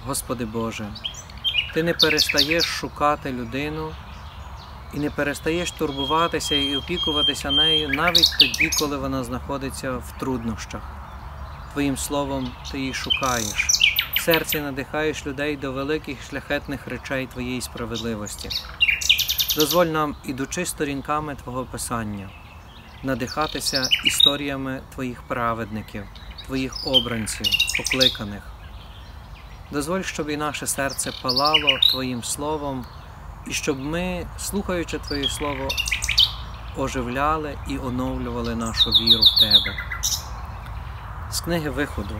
Господи Боже, Ти не перестаєш шукати людину і не перестаєш турбуватися і опікуватися нею навіть тоді, коли вона знаходиться в труднощах. Твоїм словом Ти її шукаєш. В серці надихаєш людей до великих шляхетних речей Твоєї справедливості. Дозволь нам, ідучи сторінками Твого Писання, надихатися історіями Твоїх праведників, Твоїх обранців, покликаних. Дозволь, щоб і наше серце палало Твоїм Словом, і щоб ми, слухаючи Твоє Слово, оживляли і оновлювали нашу віру в Тебе. З книги Виходу.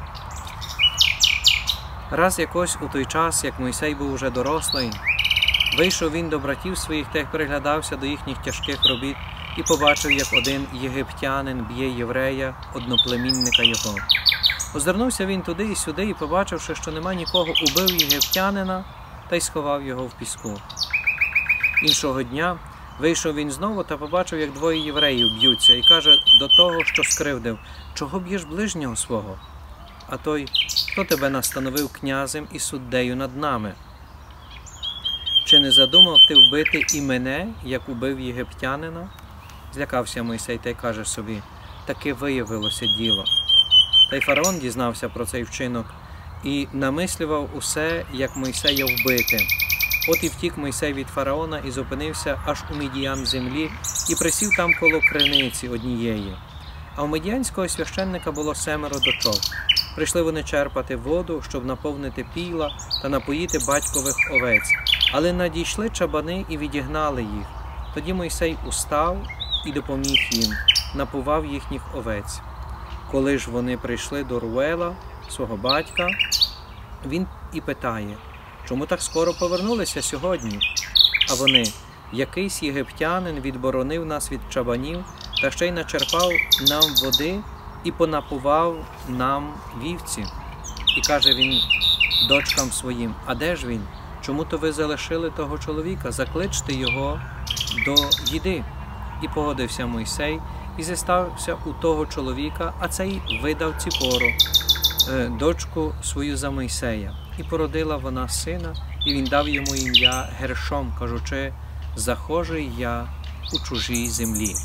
Раз якось у той час, як Мойсей був уже дорослий, вийшов він до братів своїх та приглядався до їхніх тяжких робіт і побачив, як один єгиптянин б'є єврея, одноплемінника його. Озирнувся він туди і сюди і, побачивши, що нема нікого, убив єгиптянина та й сховав його в піску. Іншого дня вийшов він знову та побачив, як двоє євреїв б'ються, і каже до того, що скривдив: «Чого б'єш ближнього свого?» А той: «Хто тебе настановив князем і суддею над нами? Чи не задумав ти вбити і мене, як убив єгиптянина?» Злякався Мойсей та й каже собі: «Таки виявилося діло». Та й фараон дізнався про цей вчинок і намислював усе, як Мойсея вбити. От і втік Мойсей від фараона і зупинився аж у Мідіян землі і присів там коло криниці однієї. А у мідіянського священника було 7 дочок. Прийшли вони черпати воду, щоб наповнити пійла та напоїти батькових овець. Але надійшли чабани і відігнали їх. Тоді Мойсей устав і допоміг їм, напував їхніх овець. Коли ж вони прийшли до Руела, свого батька, він і питає: «Чому так скоро повернулися сьогодні?» А вони: «Якийсь єгиптянин відборонив нас від чабанів та ще й начерпав нам води і понапував нам вівці». І каже він дочкам своїм: «А де ж він? Чому то ви залишили того чоловіка? Закличте його до їди». І погодився Мойсей, і зістався у того чоловіка, а цей видав Ціпору, дочку свою за Мойсея. І породила вона сина, і він дав йому ім'я Гершом, кажучи: «Захожий я у чужій землі».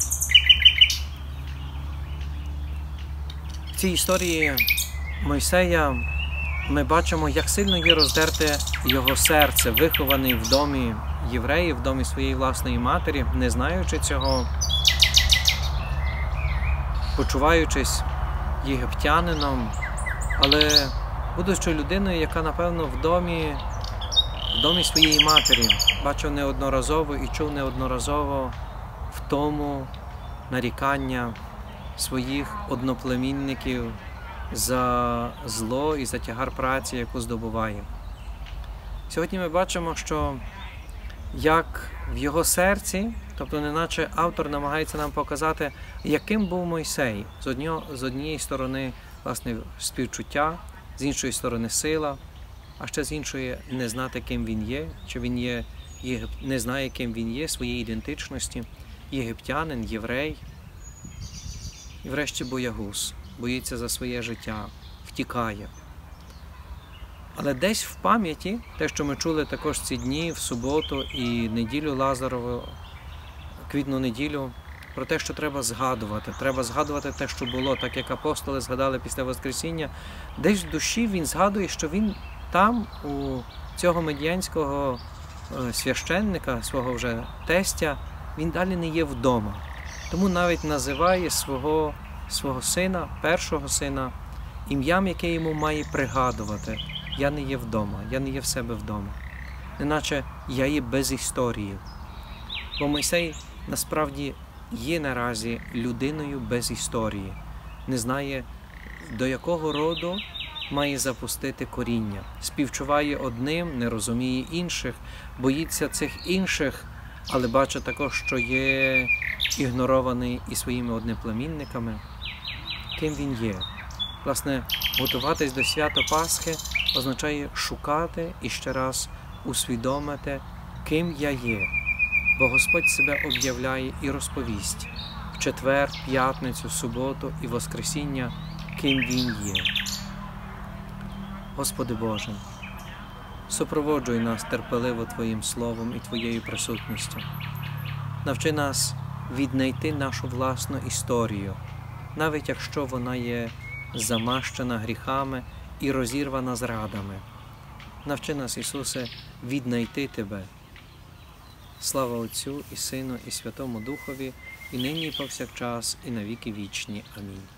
В цій історії Мойсея ми бачимо, як сильно є роздерте його серце, вихований в домі євреїв, в домі своєї власної матері, не знаючи цього, почуваючись єгиптянином, але будучи людиною, яка, напевно, в домі своєї матері бачив неодноразово і чув неодноразово втому, нарікання своїх одноплемінників за зло і за тягар праці, яку здобуває. Сьогодні ми бачимо, що як в його серці, тобто неначе автор намагається нам показати, яким був Мойсей. З однієї сторони, власне, співчуття, з іншої сторони сила, а ще з іншої не знати, ким він є, чи він є, не знає, ким він є, своєї ідентичності, єгиптянин, єврей, і врешті боягуз, боїться за своє життя, втікає. Але десь в пам'яті, те, що ми чули також ці дні, в суботу і неділю Лазарову, квітну неділю, про те, що треба згадувати те, що було, так як апостоли згадали після Воскресіння. Десь в душі він згадує, що він там, у цього медіянського священника, свого вже тестя, він далі не є вдома. Тому навіть називає свого сина, першого сина, ім'ям, яке йому має пригадувати: «Я не є вдома, я не є в себе вдома». Неначе я є без історії. Бо Мойсей насправді є наразі людиною без історії. Не знає, до якого роду має запустити коріння. Співчуває одним, не розуміє інших, боїться цих інших, але бачить також, що є ігнорований і своїми одноплемінниками. Ким він є? Власне, готуватись до свята Пасхи означає шукати і ще раз усвідомити, ким я є. Бо Господь себе об'являє і розповість в четвер, п'ятницю, суботу і воскресіння, ким Він є. Господи Боже, Супроводжуй нас терпеливо Твоїм Словом і Твоєю присутністю. Навчи нас віднайти нашу власну історію, навіть якщо вона є замащена гріхами і розірвана зрадами. Навчи нас, Ісусе, віднайти Тебе. Слава Отцю і Сину і Святому Духові, і нині і повсякчас, і на віки вічні. Амінь.